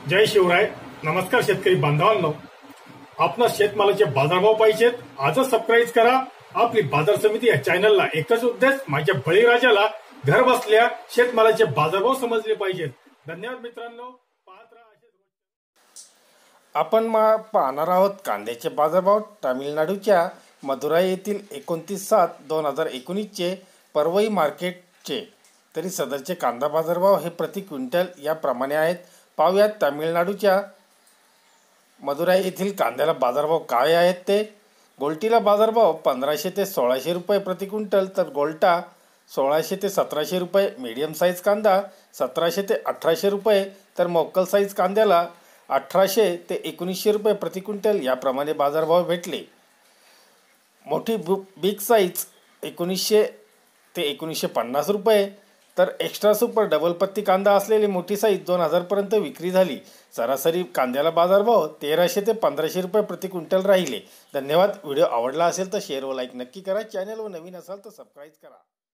जय शिवराय. नमस्कार शेतकरी बांधवांनो, आपणा शेतमालाचे बाजारभाव पाहिजेत आजच सबस्क्राईब करा. आपली बाजार समिती या चॅनलला एकच उद्देश, माझ्या बळीराजाला घर बसल्या शेतमालाचे बाजारभाव समजले पाहिजेत. धन्यवाद मित्रांनो. पाहत राहा. आपण पाहणार आहोत कांद्याचे बाजारभाव. तामिळनाडूच्या मदुराई येथील 29/7/2019 परवई मार्केटचे. तरी सदरचे कांदा बाजारभाव हे प्रति क्विंटल याप्रमाणे आहेत. पाहूयात तामिळनाडूच्या मदुराई येथील कांद्याला बाजारभाव काय आहेत ते. गोल्टीला बाजारभाव 1500 ते 1600 रुपये प्रति क्विंटल, तर गोल्टा 1600 ते 1700 रुपये. मीडियम साईज कांदा 1700 ते 1800 रुपये, तर मोकल साईज कांद्याला 1800 ते 1900 रुपये प्रति क्विंटल याप्रमाणे बाजारभाव भेटले. मोठी बिग साईज 1900 ते 1950 रुपये, तर एक्स्ट्रा सुपर डबल पत्ती कांदा असलेली मोठी साईज 2000 पर्यंत विक्री झाली. सरासरी कांद्याला बाजारभाव 1300 ते 1500 रुपये प्रति क्विंटल राहिले. धन्यवाद. व्हिडिओ आवडला असेल तर शेअर व लाईक नक्की करा. चॅनल व नवीन असाल तर सबस्क्राईब करा.